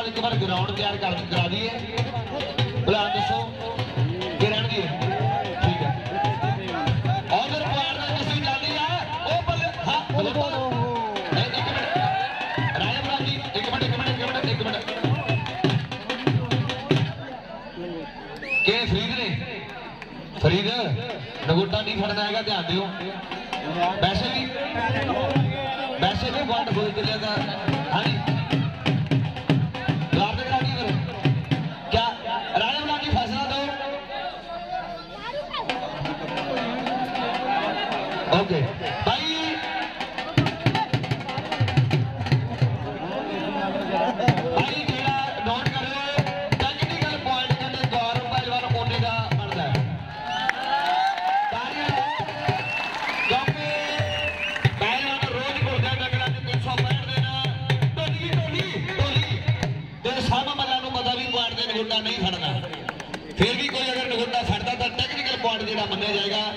एक बार ग्राउंड तैयार करा दिए भलान दसो किरण जी ठीक है और पार किसी जाती है वो बल्ले हाँ राजा भला जी एक मिनट के फरीद नगोटा नहीं फड़ना है ध्यान दियो वैसे भी वर्ल्ड हो चलिएगा हाँ जी क्या राजा भला जी फैसला दो ओके भाई नोट करो टेक्निकल पॉइंट कहते गौरव पहलवान होने का बनता है क्योंकि पहलवान रोज बोलता है डगला 365 देना टोली तो सब मल्ला पता भी पॉइंट से नगोटा नहीं फड़ना फिर भी कोई अगर नगोटा फड़ता तो टेक्निकल पॉइंट जो मन्या जाएगा।